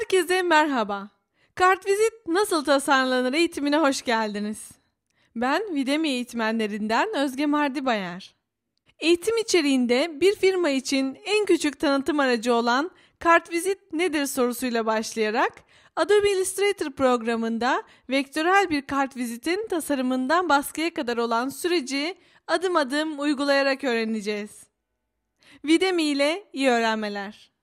Herkese merhaba. Kartvizit nasıl tasarlanır eğitimine hoş geldiniz. Ben Videmi eğitmenlerinden Özge Mardibayar. Eğitim içeriğinde bir firma için en küçük tanıtım aracı olan Kartvizit nedir sorusuyla başlayarak Adobe Illustrator programında vektörel bir kartvizitin tasarımından baskıya kadar olan süreci adım adım uygulayarak öğreneceğiz. Videmi ile iyi öğrenmeler.